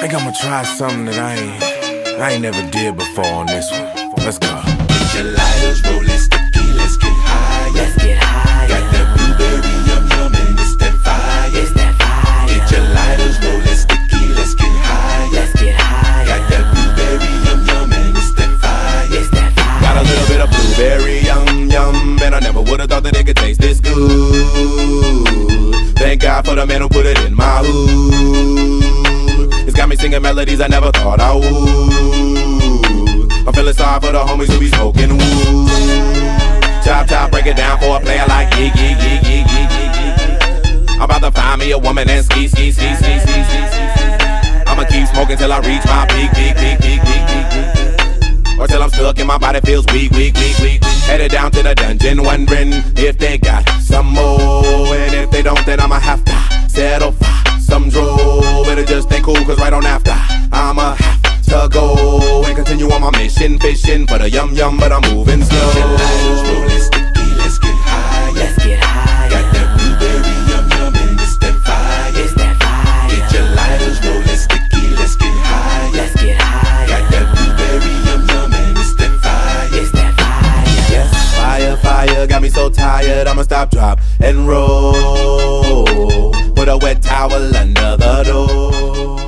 think I'ma try something that I ain't never did before on this one. Let's go. Get your lighters, rollin' sticky, let's get higher. Let's get higher. Got that blueberry yum yum and it's that fire. It's that fire. Get your lighters, rollin' sticky, let's get higher. Let's get higher. Got that blueberry yum yum and it's that fire. It's that fire. Got a little bit of blueberry yum yum, and I never would've thought that it could taste this good. Thank God for the man who put it in my hood. It's got me singing melodies I never thought I would. I'm feeling sorry for the homies who be smoking wood. Chop chop, break it down for a player like yeah, yeah, yeah, yeah, yeah, yeah. I'm about to find me a woman and ski, ski, ski, ski, ski, ski, ski. I'ma keep smoking till I reach my peak, peak, peak, peak, peak, peak. Or till I'm stuck and my body feels weak, weak, weak, weak. Headed down to the dungeon, wondering if they got some more. And if they don't, then I'ma have to settle for some draw. But it just ain't cool, cause right on after I'ma have to go and continue on my mission, fishing for the yum yum, but I'm moving slow. Get your lighters, rollin' sticky, let's get higher. Let's get higher. Got that blueberry yum yum and it's that fire. It's that fire. Get your lighters, rollin' sticky, let's get higher. Let's get higher. Got that blueberry yum yum and it's that fire. It's that fire. Yes, fire, fire, got me so tired, I'ma stop, drop, and roll. Put a wet towel under the door.